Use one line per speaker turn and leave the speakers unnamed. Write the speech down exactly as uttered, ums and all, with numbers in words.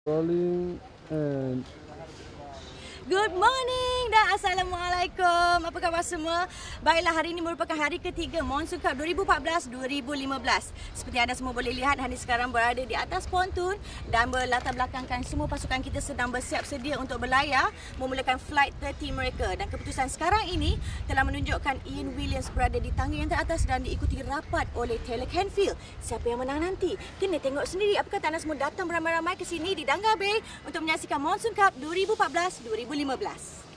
Rolling and
Good morning dan Assalamualaikum. Apa khabar semua? Baiklah, hari ini merupakan hari ketiga Monsoon Cup dua ribu empat belas dua ribu lima belas. Seperti anda semua boleh lihat, Hani sekarang berada di atas pontun dan berlatar belakangkan semua pasukan kita sedang bersiap sedia untuk berlayar memulakan flight tiga puluh mereka. Dan keputusan sekarang ini telah menunjukkan Ian Williams berada di tangga yang teratas dan diikuti rapat oleh Taylor Canfield. Siapa yang menang nanti? Kena tengok sendiri. Apa kata anda semua datang beramai-ramai ke sini di Danggar Bay untuk menyaksikan Monsoon Cup dua ribu empat belas dua ribu lima belas.